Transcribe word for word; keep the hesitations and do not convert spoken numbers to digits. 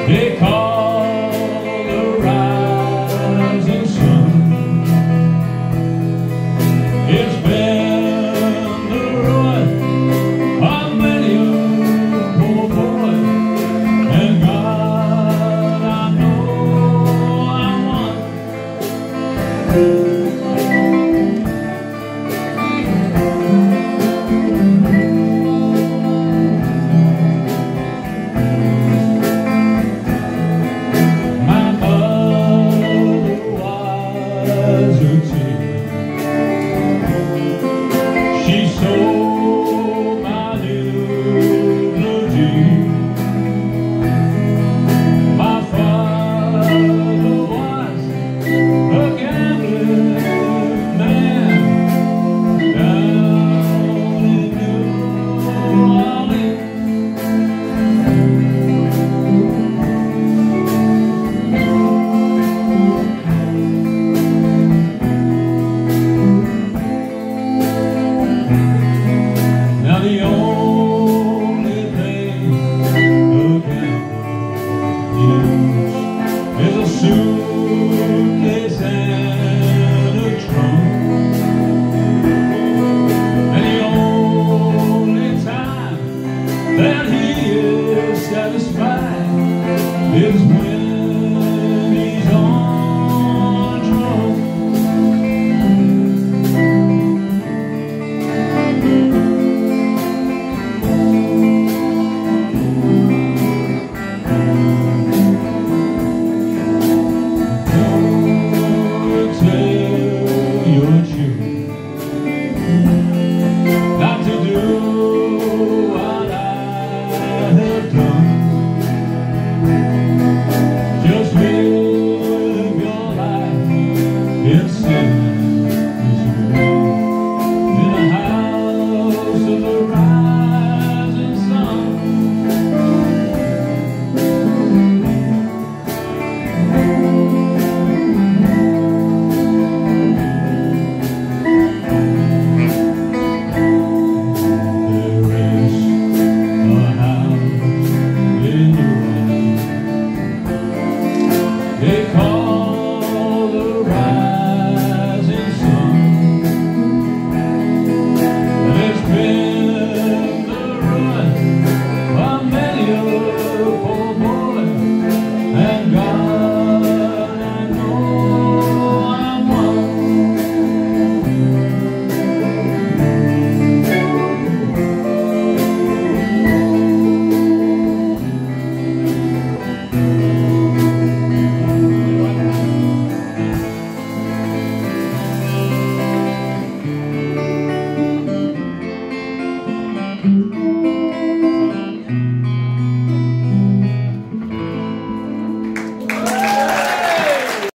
they call the rising sun. It's been the ruin of many a poor boy, and God, I know I'm one. She sold my little dream. My father was a gambling man down in New Orleans. Now the only thing a gambler needs is a suitcase and a trunk. And the only time that he is satisfied is when